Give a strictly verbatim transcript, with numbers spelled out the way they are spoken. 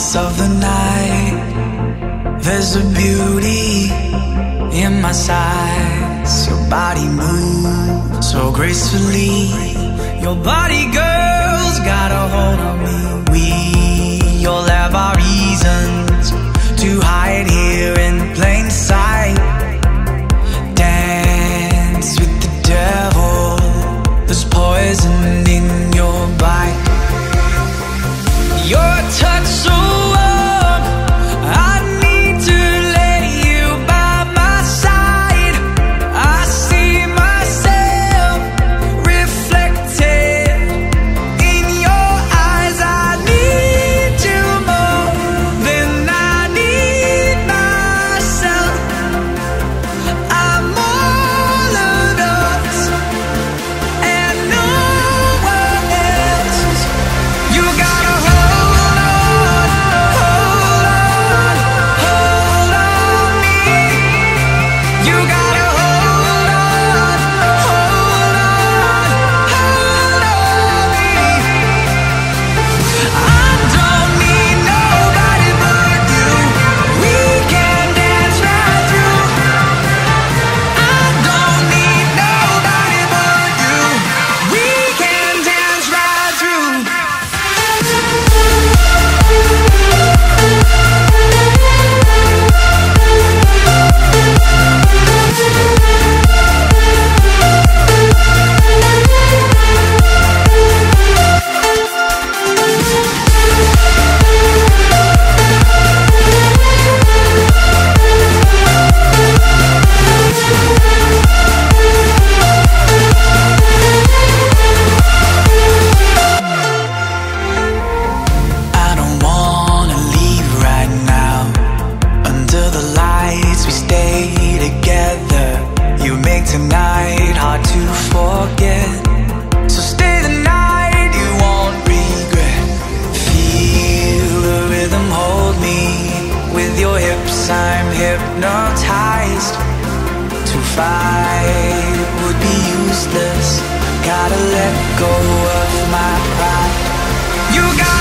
darkness of the night, there's a beauty in my sights. Your body moves so gracefully. Your body, girl's got a hold on me. We all have our reasons to hide here in plain sight. Dance with the devil, there's poison in your bite. Your touch so warm, I need to lay you by my side. I see myself reflected in your eyes. I need you more than I need myself. I'm all of us and no one else. You gotta hold on, hold on, hold on me. You gotta hold on, hold on, hold on me. I don't need nobody but you. We can dance right through. I don't need nobody but you. We can dance right through. I don't wanna leave right now. Under the lights we stay together. You make tonight hard to forget. So stay the night, you won't regret. Feel the rhythm, hold me. With your hips I'm hypnotized. To fight would be useless. Gotta let go of my pride. You got